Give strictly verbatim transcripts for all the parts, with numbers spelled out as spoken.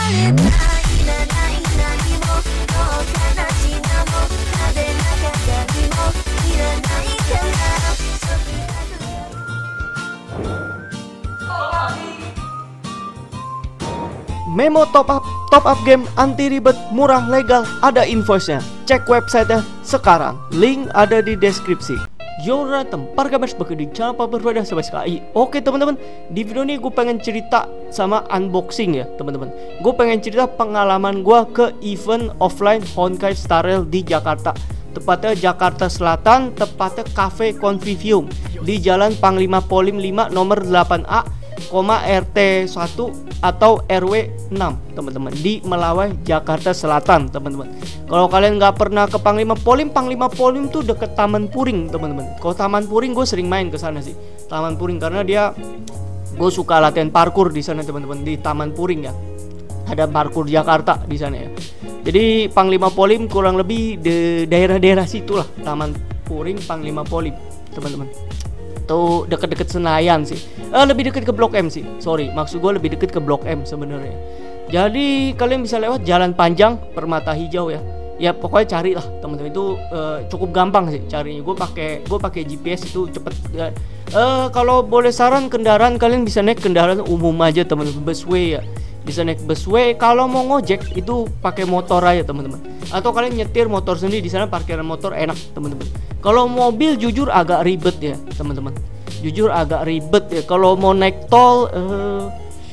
Memo top up, top up game anti ribet, murah, legal, ada invoice-nya. Cek website-nya sekarang. Link ada di deskripsi. Yo ratem, para gamers di channel berbeda sampai sekali. Oke teman-teman, di video ini gue pengen cerita sama unboxing ya teman-teman. Gue pengen cerita pengalaman gue ke event offline Honkai Star Rail di Jakarta. Tepatnya Jakarta Selatan, tepatnya Cafe Convivium di Jalan Panglima Polim lima nomor delapan A, R T satu atau R W enam teman-teman, di Melawai, Jakarta Selatan teman-teman. Kalau kalian nggak pernah ke Panglima Polim, Panglima Polim tuh deket Taman Puring teman-teman. Kalau Taman Puring gue sering main ke sana sih, Taman Puring, karena dia gue suka latihan parkour di sana teman-teman, di Taman Puring ya. Ada parkour Jakarta di sana ya. Jadi Panglima Polim kurang lebih di daerah-daerah situlah, Taman Puring, Panglima Polim teman-teman. Tuh deket-deket Senayan sih, eh, lebih deket ke Blok M sih. Sorry, maksud gue lebih deket ke Blok M sebenarnya. Jadi kalian bisa lewat jalan panjang Permata Hijau ya. Ya pokoknya cari lah teman-teman, itu uh, cukup gampang sih carinya. Gue pakai gue pakai G P S itu cepet. Ya. Uh, kalau boleh saran kendaraan, kalian bisa naik kendaraan umum aja teman-teman, busway ya. Bisa naik busway. Kalau mau ngojek itu pakai motor aja teman-teman. Atau kalian nyetir motor sendiri, di sana parkiran motor enak teman-teman. Kalau mobil jujur agak ribet ya teman-teman. Jujur agak ribet ya. Kalau mau naik tol, uh,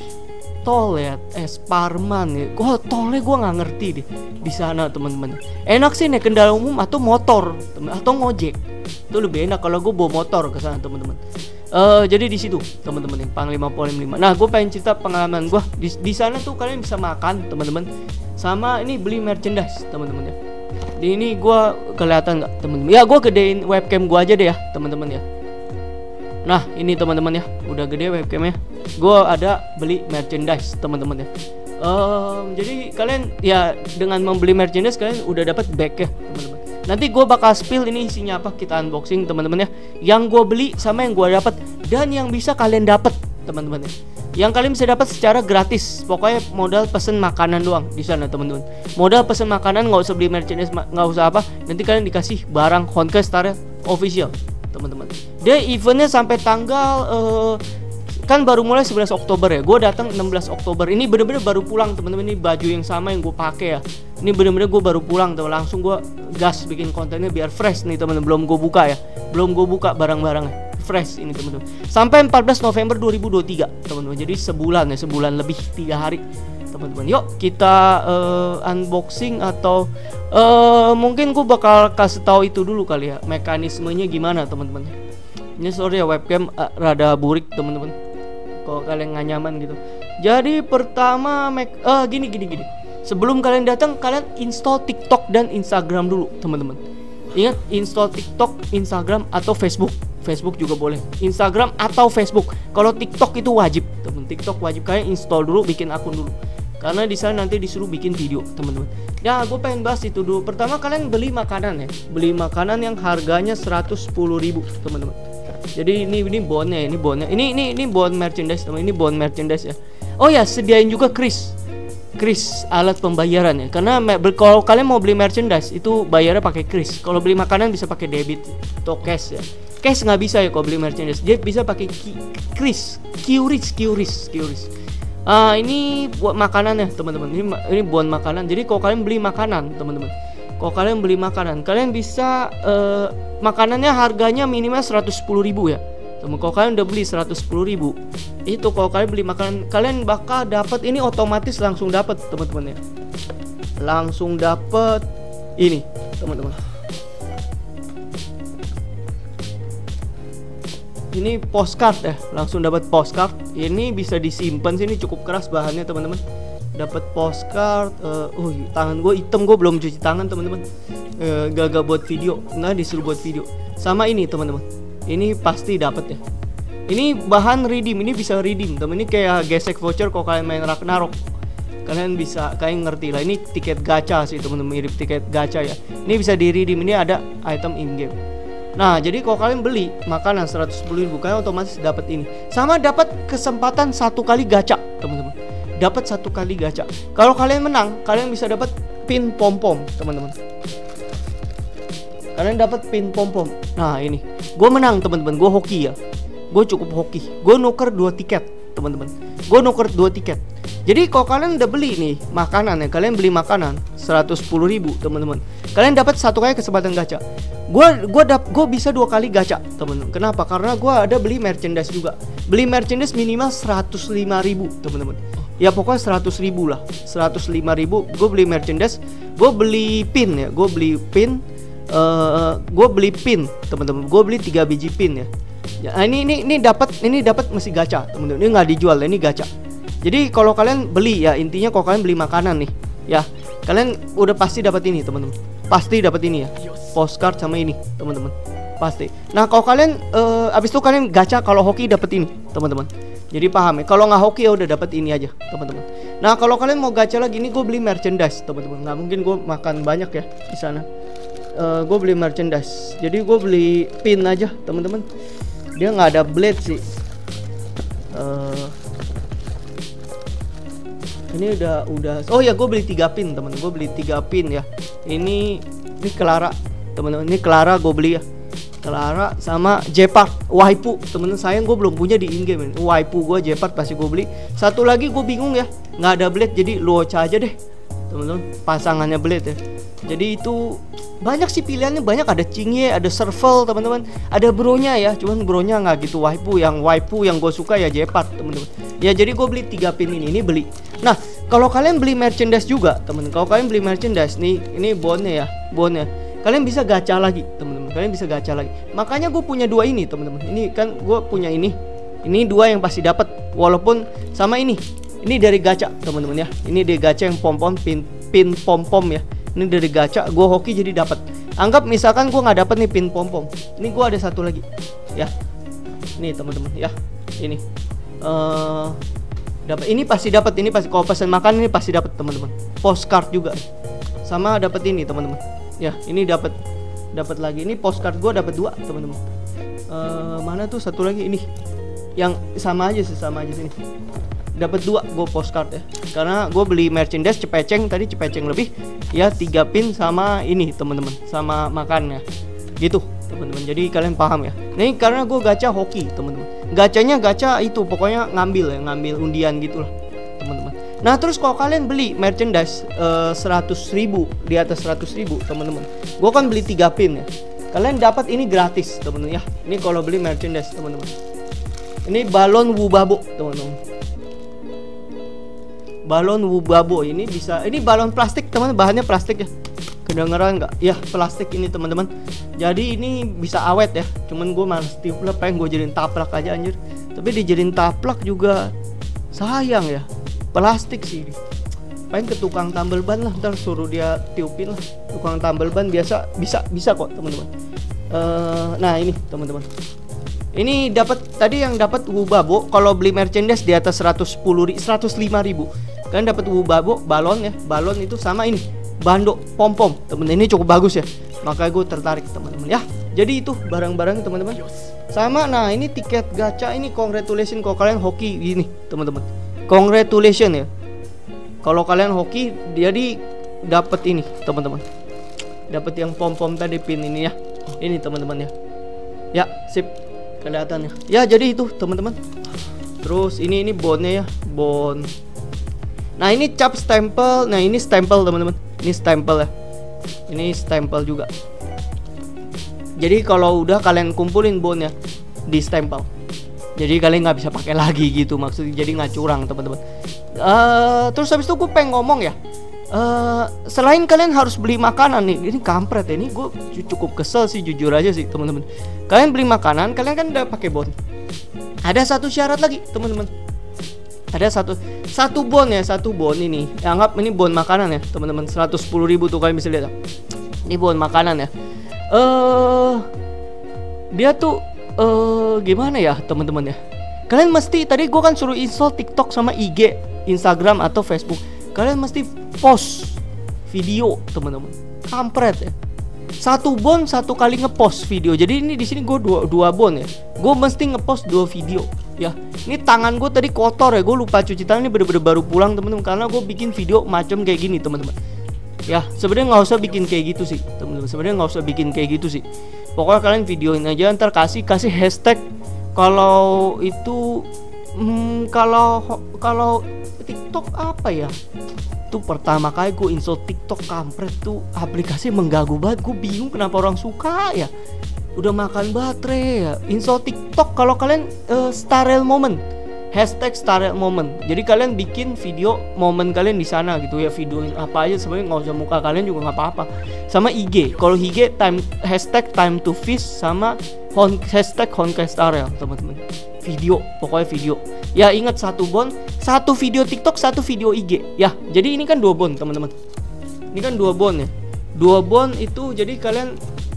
tol ya, eh Sparman ya. Gua tolnya gue nggak ngerti deh di sana teman-teman. Enak sih naik kendaraan umum atau motor, temen, atau ngojek. Itu lebih enak kalau gue bawa motor ke sana teman-teman. Uh, jadi di situ teman-teman yang Panglima Polim lima. Nah, gue pengen cerita pengalaman gue di, di sana tuh. Kalian bisa makan teman-teman, sama ini beli merchandise teman-teman ya. Di ini gue kelihatan nggak teman-teman? Ya gue gedein webcam gue aja deh ya teman-teman ya. Nah ini teman-teman ya, udah gede webcamnya. Gue ada beli merchandise teman-teman ya. Um, jadi kalian ya dengan membeli merchandise kalian udah dapat bag ya teman-teman. Nanti gue bakal spill ini isinya apa, kita unboxing teman-teman ya. Yang gue beli sama yang gue dapat, dan yang bisa kalian dapat teman-teman ya. Yang kalian bisa dapat secara gratis. Pokoknya modal pesen makanan doang di sana teman-teman. Modal pesen makanan, nggak usah beli merchandise, nggak usah apa. Nanti kalian dikasih barang Honkai Star Rail official teman-teman. Dia eventnya sampai tanggal uh, kan baru mulai sebelas Oktober ya. Gue datang enam belas Oktober. Ini bener-bener baru pulang teman-teman. Ini baju yang sama yang gue pakai ya. Ini bener-bener gue baru pulang tuh, langsung gue gas bikin kontennya biar fresh nih teman-teman. Belum gue buka ya, belum gue buka barang-barangnya, fresh ini teman-teman. Sampai empat belas November dua ribu dua puluh tiga teman-teman. Jadi sebulan ya, sebulan lebih, tiga hari teman-teman. Yuk kita uh, unboxing atau uh, mungkin gue bakal kasih tahu itu dulu kali ya, mekanismenya gimana teman-teman. Ini sorry ya webcam uh, rada burik teman-teman, kalau kalian nggak nyaman gitu. Jadi pertama make, uh, gini gini gini. Sebelum kalian datang, kalian install TikTok dan Instagram dulu teman-teman. Ingat, install TikTok, Instagram atau Facebook. Facebook juga boleh, Instagram atau Facebook. Kalau TikTok itu wajib teman. TikTok wajib kalian install dulu, bikin akun dulu. Karena di sana nanti disuruh bikin video teman-teman. Ya gue pengen bahas itu dulu. Pertama kalian beli makanan ya. Beli makanan yang harganya seratus sepuluh ribu teman-teman. Jadi ini ini bondnya, ini bondnya. Ini ini ini bond merchandise teman. Ini bond merchandise ya. Oh ya, sediain juga kris. Kris alat pembayaran ya. Karena kalau kalian mau beli merchandise itu bayarnya pakai kris. Kalau beli makanan bisa pakai debit atau cash ya. Cash nggak bisa ya kalau beli merchandise. Dia bisa pakai kris, QRIS, QRIS, QRIS. Ah ini buat makanan ya teman-teman. Ini ini buat makanan. Jadi kalau kalian beli makanan teman-teman, kalau kalian beli makanan, kalian bisa uh, makanannya harganya minimal seratus sepuluh ribu ya. Teman, kalau kalian udah beli seratus sepuluh ribu, itu kalau kalian beli makanan, kalian bakal dapat ini, otomatis langsung dapat teman-teman ya. Langsung dapat ini teman-teman. Ini postcard ya, langsung dapat postcard. Ini bisa disimpan sini, cukup keras bahannya teman-teman. Dapat postcard. Uh, oh tangan gue hitam, gue belum cuci tangan teman-teman. Uh, gagal buat video, nggak disuruh buat video. Sama ini teman-teman. Ini pasti dapat ya. Ini bahan redeem, ini bisa redeem teman. Ini kayak gesek voucher kalau kalian main Ragnarok. Kalian bisa, kalian ngerti lah. Ini tiket gacha sih teman-teman, mirip tiket gacha ya. Ini bisa di redeem, ini ada item in game. Nah, jadi kalau kalian beli makanan seratus sepuluh ribu, kalian otomatis dapat ini. Sama dapat kesempatan satu kali gacha, teman-teman. dapat satu kali gacha. Kalau kalian menang, kalian bisa dapat pin pom-pom, teman-teman. Kalian dapat pin pom-pom. Nah, ini. Gue menang, teman-teman. Gue hoki ya. Gue cukup hoki. Gue nuker dua tiket, teman-teman. Gue nuker dua tiket. Jadi kalau kalian udah beli nih makanan ya, kalian beli makanan seratus sepuluh ribu, teman-teman. Kalian dapat satu kali kesempatan gacha. Gue gue dap gue bisa dua kali gacha, teman-teman. Kenapa? Karena gue ada beli merchandise juga. Beli merchandise minimal seratus lima ribu, teman-teman. Ya pokoknya seratus ribu lah. seratus lima ribu gue beli merchandise. Gue beli pin ya. Gue beli pin. Uh, gue beli pin, teman-teman. Gue beli tiga biji pin ya. Ya, ini ini ini dapat ini dapat masih gacha, teman-teman. Ini nggak dijual, ini gacha. Jadi kalau kalian beli ya, intinya kalau kalian beli makanan nih, ya kalian udah pasti dapat ini, teman-teman. Pasti dapat ini ya, postcard sama ini, teman-teman. Pasti. Nah kalau kalian uh, abis itu kalian gacha, kalau hoki dapat ini, teman-teman. Jadi paham ya. Kalau nggak hoki ya udah dapat ini aja, teman-teman. Nah kalau kalian mau gacha lagi, ini gue beli merchandise, teman-teman. Nggak mungkin gue makan banyak ya di sana. Uh, gue beli merchandise, jadi gue beli pin aja, teman-teman. Dia nggak ada blade sih. Uh, ini udah udah. Oh ya, gue beli tiga pin, teman. Gue beli tiga pin ya. Ini ini Clara, teman-teman. Ini Clara gue beli ya. Clara sama Gepard waifu, teman-teman. Sayang gue belum punya di in game. Waifu gue Gepard pasti gue beli. Satu lagi gue bingung ya, nggak ada blade, jadi Luocha aja deh, teman-teman. Pasangannya blade ya. Jadi itu banyak sih pilihannya, banyak. Ada Chingye, ada Serval, teman-teman. Ada bronya ya, cuman bronya nggak gitu waifu. Yang waifu yang gue suka ya Gepard, teman-teman. Ya jadi gue beli tiga pin ini, ini beli. Nah kalau kalian beli merchandise juga, teman-teman. Kalau kalian beli merchandise nih, ini bondnya ya, bondnya. Kalian bisa gacha lagi, teman-teman. Kalian bisa gacha lagi. Makanya gue punya dua ini, teman-teman. Ini kan gue punya ini. Ini dua yang pasti dapat, walaupun sama ini. Ini dari gacha, teman-teman ya. Ini dari gacha yang pom-pom pin pin pom-pom ya. Ini dari gacha, gue hoki jadi dapat. Anggap misalkan gue nggak dapat nih pin pom pom, ini gue ada satu lagi, ya. Ini teman-teman, ya. Ini, uh, dapat. Ini pasti dapat. Ini pasti kalau pesan makan ini pasti dapat, teman-teman. Postcard juga, sama dapat ini, teman-teman. Ya, ini dapat, dapat lagi. Ini postcard gue dapat dua, teman-teman. Uh, mana tuh satu lagi ini, yang sama aja sih, sama aja sini. Dapat dua gue postcard ya, karena gue beli merchandise cepeceng tadi, cepeceng lebih ya, tiga pin sama ini, teman-teman, sama makannya gitu, teman-teman. Jadi kalian paham ya. Ini karena gue gacha hoki, teman-teman. Gacanya gacha itu pokoknya ngambil ya, ngambil undian gitulah, teman-teman. Nah terus kalau kalian beli merchandise uh, seratus ribu, di atas seratus ribu, teman-teman, gue kan beli tiga pin ya, kalian dapat ini gratis, teman-teman ya. Ini kalau beli merchandise, teman-teman. Ini balon Wubabo, teman-teman. Balon Wubabo ini bisa, ini balon plastik, teman, bahannya plastik ya. Kedengeran nggak? Ya plastik ini, teman-teman. Jadi ini bisa awet ya. Cuman gue males tiup lah, pengen gue jadiin taplak aja anjir. Tapi dijadiin taplak juga sayang ya. Plastik sih. Pengen ke tukang tambal ban lah, ntar suruh dia tiupin lah. Tukang tambal ban biasa bisa bisa kok, teman-teman. Uh, nah ini, teman-teman. Ini dapat tadi yang dapat Wubabo kalau beli merchandise di atas seratus sepuluh, seratus lima ribu. Kalian dapat Wubabo balon ya, balon itu sama ini bando pom-pom, temen. Ini cukup bagus ya, makanya gue tertarik, teman-teman ya. Jadi itu barang-barang, teman-teman. Sama, nah ini tiket gacha ini, congratulations kalau kalian hoki gini, teman-teman. Congratulations ya, kalau kalian hoki jadi dapat ini, teman-teman. Dapat yang pom-pom tadi, pin ini ya. Ini, teman-teman ya. Ya, sip. Kelihatannya. Ya, jadi itu, teman-teman. Terus ini ini bondnya ya, bond. Nah, ini cap stempel. Nah, ini stempel, teman-teman. Ini stempel ya. Ini stempel juga. Jadi kalau udah kalian kumpulin bondnya, di stempel. Jadi kalian nggak bisa pakai lagi gitu, maksudnya. Jadi nggak curang, teman-teman. Uh, terus habis itu gue pengen ngomong ya. Uh, selain kalian harus beli makanan nih, ini kampret ya, ini gue cukup kesel sih, jujur aja sih, teman-teman. Kalian beli makanan, kalian kan udah pakai bond. Ada satu syarat lagi, teman-teman. Ada satu satu bond ya, satu bond ini. Ya, anggap ini bond makanan ya, teman-teman. seratus sepuluh ribu tuh kalian bisa lihat. Ini bond makanan ya. Eh, uh, dia tuh eh uh, gimana ya, teman-teman ya? Kalian mesti, tadi gue kan suruh install TikTok sama I G, Instagram atau Facebook. Kalian mesti post video, teman-teman. Kampret ya. Satu bond satu kali ngepost video. Jadi ini di sini gue dua dua bond ya. Gue mesti ngepost dua video. Ya, ini tangan gue tadi kotor ya, gue lupa cuci tangan. Ini bener-bener baru pulang teman-teman, karena gue bikin video macam kayak gini teman-teman. Ya, sebenarnya nggak usah bikin kayak gitu sih teman-teman. Sebenarnya nggak usah bikin kayak gitu sih. Pokoknya kalian videoin aja, ntar kasih kasih hashtag. Kalau itu, hmm, kalau kalau TikTok apa ya? Tuh pertama kali gue install TikTok, kampret tuh aplikasi mengganggu banget. Gue bingung kenapa orang suka ya. Udah makan baterai ya. Install TikTok kalau kalian uh, Starrel Moment, hashtag Starrel Moment. Jadi kalian bikin video momen kalian di sana gitu ya, videoin apa aja sebenarnya, nggak usah muka kalian juga nggak apa-apa. Sama I G, kalau I G time hashtag time to fish sama hon, hashtag Honcast Starrel teman-teman. Video, pokoknya video. Ya ingat satu bon, satu video TikTok, satu video I G. Ya, jadi ini kan dua bon teman-teman. Ini kan dua bon ya. Dua bon itu jadi kalian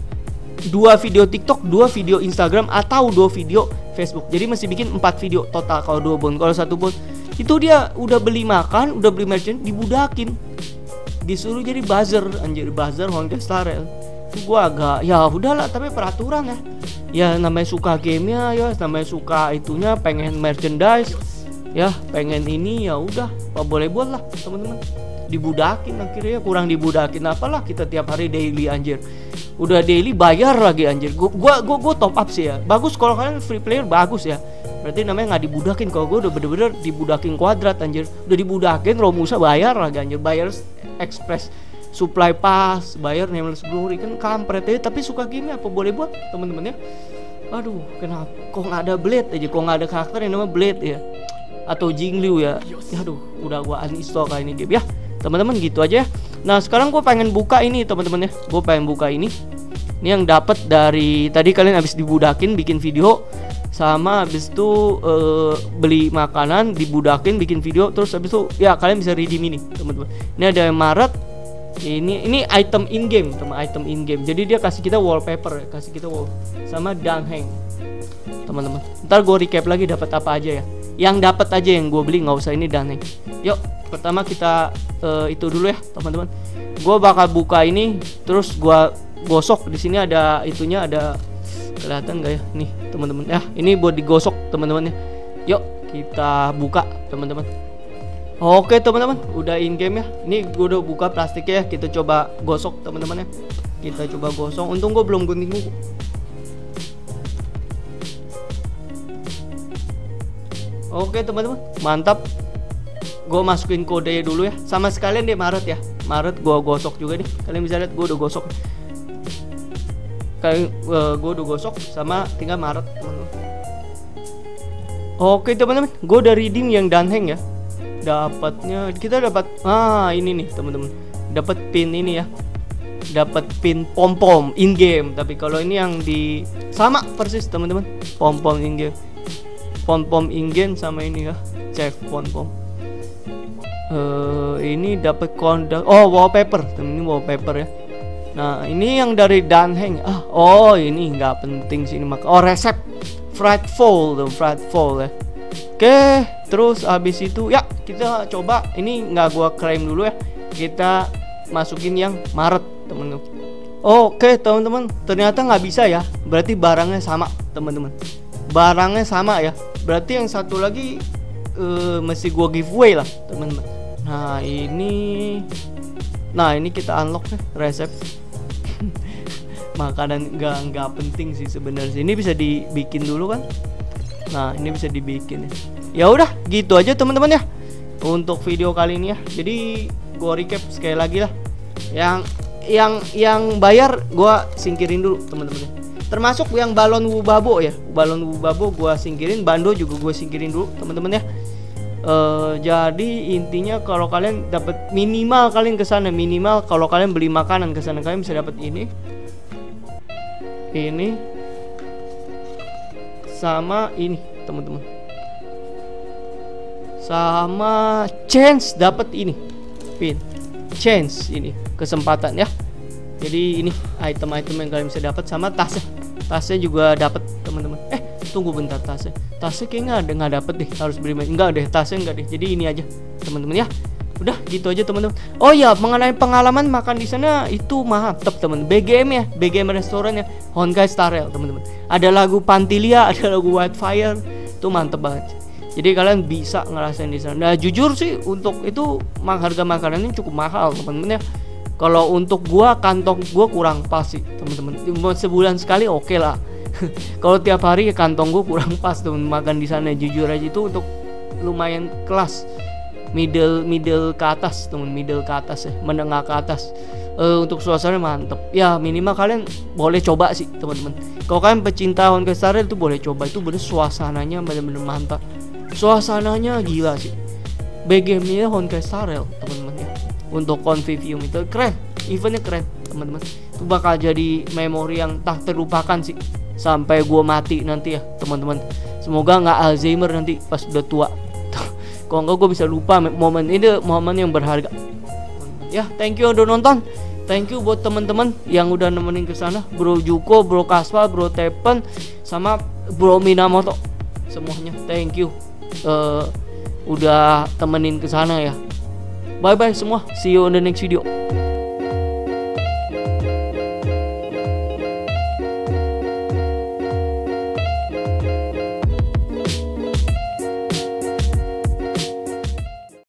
dua video TikTok, dua video Instagram, atau dua video Facebook. Jadi masih bikin empat video total kalau dua bon. Kalau satu bon itu dia udah beli makan, udah beli merchant, dibudakin, disuruh jadi buzzer, anjir, buzzer Honcast Starrel. Gua agak ya udahlah, tapi peraturan ya. Ya namanya suka gamenya ya, namanya suka itunya, pengen merchandise ya, pengen ini ya udah, apa boleh buat lah teman-teman. Dibudakin akhirnya, kurang dibudakin apalah, kita tiap hari daily anjir. Udah daily bayar lagi anjir. Gua gua gua, gua top up sih ya. Bagus kalau kalian free player, bagus ya. Berarti namanya nggak dibudakin. Kalau gua udah bener-bener dibudakin kuadrat anjir. Udah dibudakin Romusa bayar lagi anjir. Bayar express supply pass, bayar nameless glory, kan kampret ya. Tapi suka game apa boleh buat temen-temen ya. Aduh, kenapa kok nggak ada blade aja, kok nggak ada karakter yang namanya blade ya, atau Jingliu ya. Ya aduh, udah gua uninstall kali ini game ya teman-teman, gitu aja ya. Nah sekarang gue pengen buka ini teman-teman ya. Gue pengen buka ini. Ini yang dapat dari tadi kalian habis dibudakin bikin video, sama habis itu uh, beli makanan, dibudakin bikin video, terus habis itu ya kalian bisa redeem ini teman-teman. Ini ada yang Maret. Ini ini item in game, teman, item in game. Jadi dia kasih kita wallpaper, kasih kita wall sama Danheng teman-teman. Ntar gue recap lagi dapat apa aja ya. Yang dapat aja yang gue beli, nggak usah ini Danheng. Yuk, pertama kita uh, itu dulu ya teman-teman. Gue bakal buka ini, terus gue gosok. Di sini ada itunya, ada kelihatan nggak ya? Nih teman-teman ya, ini buat digosok teman-teman ya. Yuk kita buka teman-teman. Oke teman-teman, udah in game ya. Ini gue udah buka plastiknya ya. Kita coba gosok teman-teman ya. Kita coba gosok. Untung gue belum gunting buku. Oke teman-teman, mantap. Gue masukin kodenya dulu ya. Sama sekalian deh Maret ya. Maret gue gosok juga nih. Kalian bisa lihat gue udah gosok. Kalian uh, gue udah gosok sama tinggal Maret teman-teman. Oke teman-teman, gue udah redeem yang Danheng ya. Dapatnya kita dapat ah ini nih teman-teman. Dapat pin ini ya. Dapat pin pom-pom in game. Tapi kalau ini yang di sama persis teman-teman. Pom-pom in game. Pom-pom in game sama ini ya. Chef pom-pom. Uh, ini dapat kondak. Oh, wallpaper. Ini wallpaper ya. Nah, ini yang dari Danheng. Ah, oh ini nggak penting sih ini maka. Oh, resep Frightful, tuh Frightful ya. Oke, terus habis itu ya kita coba ini, nggak gua klaim dulu ya. Kita masukin yang Maret teman-teman. Oke teman-teman, ternyata nggak bisa ya. Berarti barangnya sama teman-teman. Barangnya sama ya. Berarti yang satu lagi uh, mesti gua giveaway lah teman-teman. Nah ini, nah ini kita unlock nih resep. Makanan nggak nggak penting sih sebenarnya. Ini bisa dibikin dulu kan. Nah ini bisa dibikin ya. Ya udah gitu aja teman-teman ya untuk video kali ini ya. Jadi gua recap sekali lagi lah. Yang yang yang bayar gua singkirin dulu teman-teman. Termasuk yang balon Wubabo ya. Balon Wubabo gua singkirin, Bando juga gua singkirin dulu teman-teman ya. Uh, jadi intinya kalau kalian dapat minimal kalian ke sana, minimal kalau kalian beli makanan ke sana kalian bisa dapat ini. Ini sama ini teman-teman. Sama chance dapat ini pin chance ini kesempatan ya. Jadi ini item-item yang kalian bisa dapat, sama tasnya. Tasnya juga dapat teman-teman. Eh tunggu bentar, tasnya tasnya kayaknya ada nggak dapet deh, harus beli enggak deh, tasnya enggak deh. Jadi ini aja teman-teman ya. Udah gitu aja teman-teman. Oh ya, mengenai pengalaman makan di sana itu mantap teman. B G M ya, B G M restoran ya, Honcast Starrel teman-teman. Ada lagu Pantilia, ada lagu Whitefire, Itu mantep banget. Jadi kalian bisa ngerasain di sana. Nah jujur sih untuk itu harga makanannya cukup mahal teman-teman ya. Kalau untuk gua kantong gua kurang pas sih teman-teman. Sebulan sekali oke okay lah. Kalau tiap hari ya kantong gua kurang pas teman makan di sana. Jujur aja itu untuk lumayan kelas middle middle ke atas teman, middle ke atas ya, menengah ke atas. Uh, untuk suasana mantep ya, minimal kalian boleh coba sih teman-teman. Kalau kalian pecinta Honkai Star Rail itu boleh coba, itu bener suasananya bener-bener mantap, suasananya gila sih. Backgamenya Honkai Star Rail teman-teman ya. Untuk Convivium itu keren, eventnya keren teman-teman. Itu bakal jadi memori yang tak terlupakan sih sampai gua mati nanti ya teman-teman. Semoga nggak Alzheimer nanti pas udah tua. Kalau enggak gue bisa lupa momen ini, momen yang berharga. Ya, thank you udah nonton. Thank you buat teman-teman yang udah nemenin ke sana. Bro Juko, Bro Kaspa, Bro Tepen, sama Bro Minamoto. Semuanya thank you. Uh, udah temenin ke sana ya. Bye bye semua. See you in the next video.